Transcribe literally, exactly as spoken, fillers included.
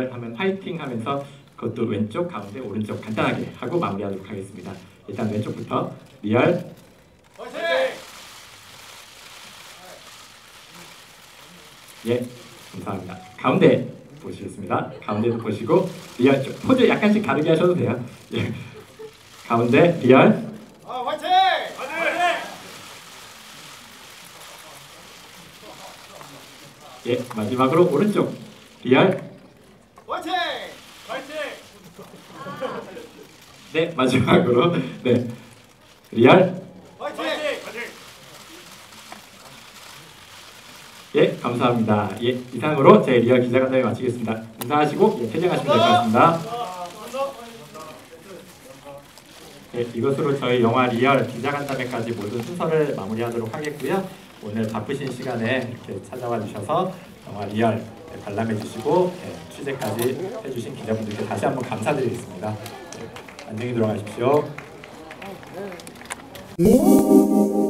하면 화이팅 하면서 그것도 왼쪽, 가운데, 오른쪽 간단하게 하고 마무리하도록 하겠습니다. 일단 왼쪽부터 리얼 화이팅! 예, 감사합니다. 가운데 보시겠습니다. 가운데도 보시고 리얼 포즈 약간씩 다르게 하셔도 돼요. 예, 가운데 리얼 아, 화이팅! 화이팅! 예, 마지막으로 오른쪽 리얼 화이팅! 화이팅! 네, 마지막으로 네 리얼 화이팅! 화이팅! 예, 감사합니다. 예, 이상으로 제 리얼 기자간담회 마치겠습니다. 인사하시고 예, 퇴장하시면 될 것 같습니다. 예, 이것으로 저희 영화 리얼 기자간담회까지 모든 순서를 마무리하도록 하겠고요. 오늘 바쁘신 시간에 이렇게 찾아와 주셔서 영화 리얼 관람해 주시고 예, 취재까지 해주신 기자분들께 다시 한번 감사드리겠습니다. 예, 안녕히 들어가십시오.